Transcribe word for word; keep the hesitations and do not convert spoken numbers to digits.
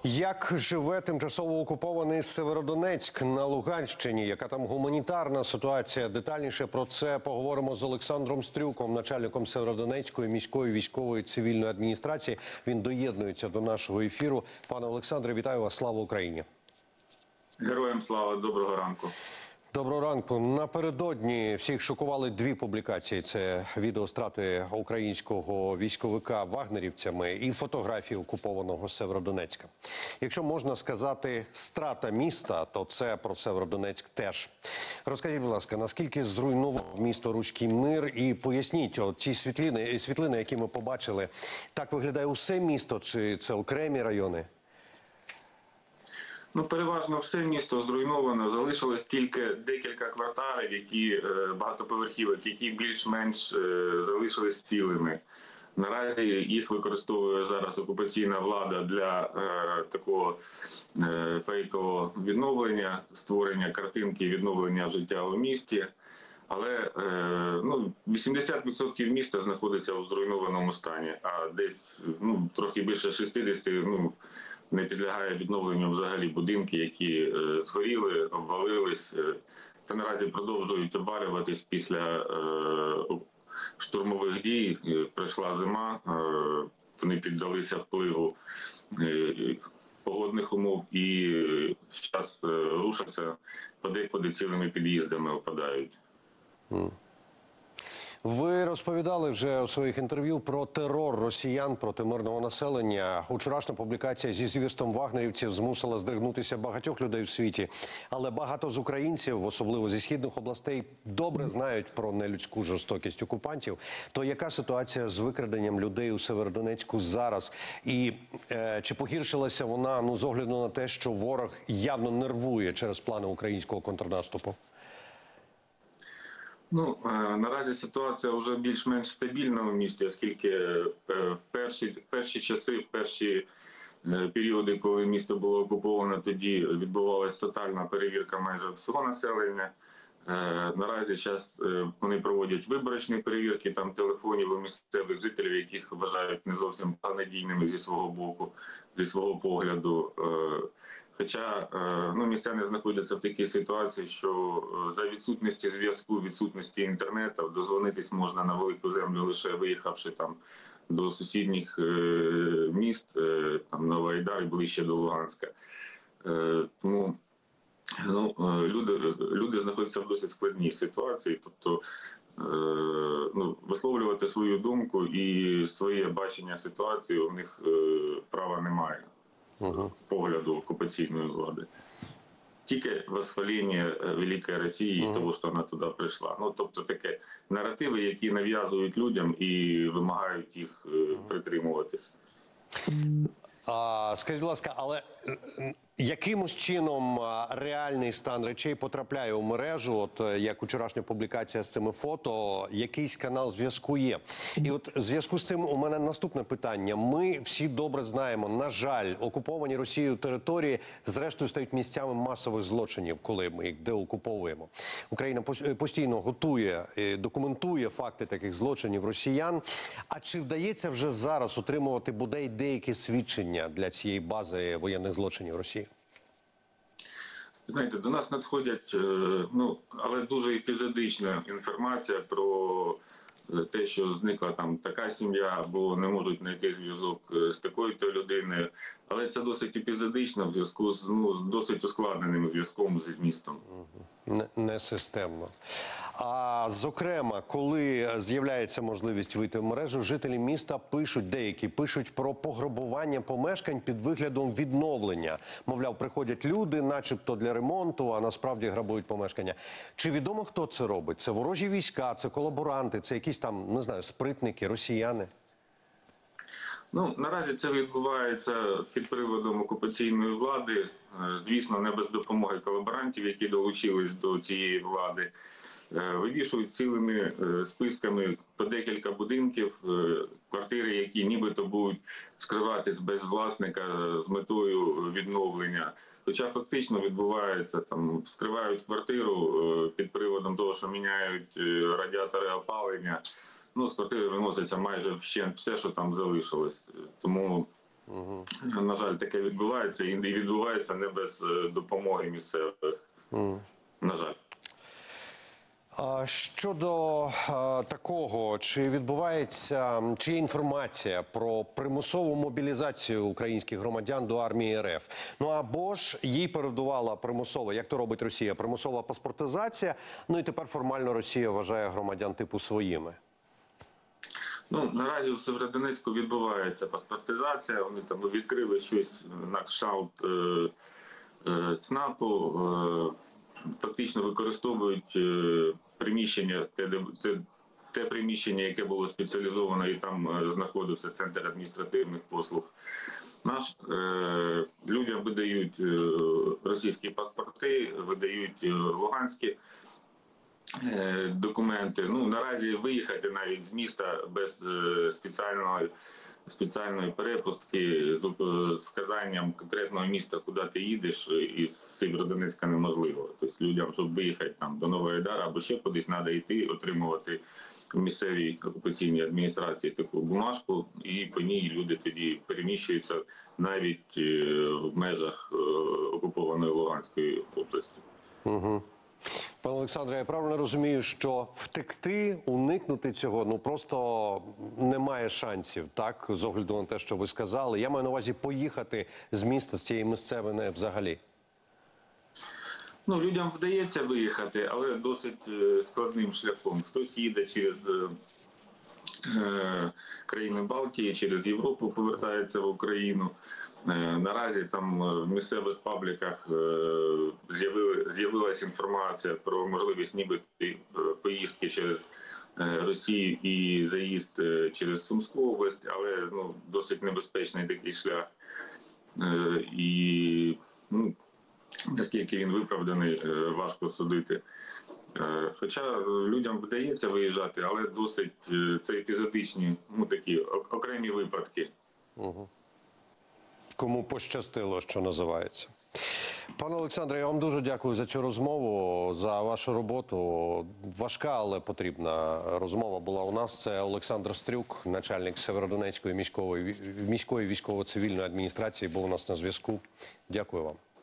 Як живе тимчасово окупований Северодонецьк на Луганщині? Яка там гуманітарна ситуація? Детальніше про це поговоримо з Олександром Стрюком, начальником Северодонецької міської військової цивільної адміністрації. Він доєднується до нашого ефіру. Пане Олександре, вітаю вас. Слава Україні! Героям слава, доброго ранку. Доброго ранку. Напередодні всіх шокували дві публікації. Це відео страти українського військовика вагнерівцями і фотографії окупованого Северодонецька. Якщо можна сказати страта міста, то це про Северодонецьк теж. Розкажіть, будь ласка, наскільки зруйнував місто Руський Мир? І поясніть, от ті світлини, світлини, які ми побачили, так виглядає усе місто чи це окремі райони? Ну, переважно все місто зруйновано, залишилось тільки декілька кварталів, які багатоповерхівок, які більш-менш залишились цілими. Наразі їх використовує зараз окупаційна влада для е, такого е, фейкового відновлення, створення картинки відновлення життя у місті. Але е, ну, вісімдесят відсотків міста знаходиться у зруйнованому стані, а десь ну, трохи більше шістдесят відсотків ну, не підлягає відновленню взагалі будинки, які е, згоріли, обвалились е, та наразі продовжують обвалюватись після е, штурмових дій. Е, прийшла зима, е, вони піддалися впливу е, погодних умов і зараз е, рушаться, подекуди цілими під'їздами опадають. Ви розповідали вже у своїх інтерв'ю про терор росіян проти мирного населення. Учорашня публікація зі звірством вагнерівців змусила здригнутися багатьох людей в світі. Але багато з українців, особливо зі східних областей, добре знають про нелюдську жорстокість окупантів. То яка ситуація з викраденням людей у Северодонецьку зараз? І е, чи погіршилася вона ну, з огляду на те, що ворог явно нервує через плани українського контрнаступу? Ну, наразі ситуація вже більш-менш стабільна в місті, оскільки в перші, в перші часи, в перші періоди, коли місто було окуповано, тоді відбувалася тотальна перевірка майже всього населення. Наразі зараз вони проводять виборочні перевірки там телефонів у місцевих жителів, яких вважають не зовсім надійними зі свого боку, зі свого погляду. Хоча ну, містяни знаходяться в такій ситуації, що за відсутності зв'язку, відсутності інтернету, дозвонитись можна на велику землю, лише виїхавши там до сусідніх міст, там Новоайдар, ближче до Луганська. Тому ну, люди, люди знаходяться в досить складній ситуації, тобто ну, висловлювати свою думку і своє бачення ситуації у них права немає. Угу. З погляду окупаційної влади. Тільки восхвалення Великої Росії і угу. того, що вона туди прийшла. Ну, тобто таке наративи, які нав'язують людям і вимагають їх угу. притримуватися. А, скажіть, будь ласка, але якимось чином реальний стан речей потрапляє у мережу, от як вчорашня публікація з цими фото, якийсь канал зв'язку є? І от в зв'язку з цим у мене наступне питання. Ми всі добре знаємо, на жаль, окуповані Росією території зрештою стають місцями масових злочинів, коли ми їх деокуповуємо. Україна постійно готує, документує факти таких злочинів росіян. А чи вдається вже зараз отримувати бодай деякі свідчення для цієї бази воєнних злочинів Росії? Знаєте, до нас надходять, ну, але дуже епізодична інформація про те, що зникла там така сім'я, або не можуть знайти зв'язок з такою-то людиною. Але це досить епізодично в зв'язку з, ну, з досить ускладненим зв'язком з містом. Не, не системно. А зокрема, коли з'являється можливість вийти в мережу, жителі міста пишуть, деякі пишуть про пограбування помешкань під виглядом відновлення. Мовляв, приходять люди, начебто для ремонту, а насправді грабують помешкання. Чи відомо, хто це робить? Це ворожі війська, це колаборанти, це якісь там, не знаю, спритники, росіяни? Ну, наразі це відбувається під приводом окупаційної влади. Звісно, не без допомоги колаборантів, які долучились до цієї влади. Вивішують цілими списками по декілька будинків, квартири, які нібито будуть скриватись без власника з метою відновлення. Хоча фактично відбувається, там, скривають квартиру під приводом того, що міняють радіатори опалення. Ну, з квартири виноситься майже вщент все, що там залишилось. Тому Угу. На жаль, таке відбувається, і відбувається не без допомоги місцевих. Угу. На жаль. А щодо а, такого, чи відбувається, чи є інформація про примусову мобілізацію українських громадян до армії РФ? Ну або ж їй передувала примусова, як то робить Росія, примусова паспортизація, ну і тепер формально Росія вважає громадян типу своїми? Ну, наразі у Сєвєродонецьку відбувається паспортизація, вони там відкрили щось на кшталт е, е, ЦНАПу, е, фактично використовують е, приміщення, те, те, те приміщення, яке було спеціалізоване, і там е, знаходився центр адміністративних послуг. Наш, е, людям видають е, російські паспорти, видають е, луганські е, документи. Ну, наразі виїхати навіть з міста без е, спеціальної, спеціальної перепустки з, з вказанням конкретного міста, куди ти їдеш, із Сєвєродонецька неможливо. Тобто людям, щоб виїхати там до Нової Дари або ще кудись, треба йти, отримувати в місцевій окупаційній адміністрації таку бумажку, і по ній люди тоді переміщуються навіть в межах окупованої Луганської області. Угу. Пане Олександре, я правильно розумію, що втекти, уникнути цього, ну просто немає шансів, так, з огляду на те, що ви сказали. Я маю на увазі поїхати з міста, з цієї місцевини взагалі. Ну, людям вдається виїхати, але досить складним шляхом. Хтось їде через е, країни Балтії, через Європу повертається в Україну. Е, наразі там в місцевих пабліках е, з'явилася інформація про можливість нібито поїздки через е, Росію і заїзд через Сумську область, але ну, досить небезпечний такий шлях. Е, і, ну, наскільки він виправданий, важко судити. Хоча людям вдається виїжджати, але досить це епізодичні, ну такі окремі випадки. Угу. Кому пощастило, що називається. Пане Олександре, я вам дуже дякую за цю розмову, за вашу роботу. Важка, але потрібна розмова була у нас. Це Олександр Стрюк, начальник Сєвєродонецької міської, міської військово-цивільної адміністрації, був у нас на зв'язку. Дякую вам.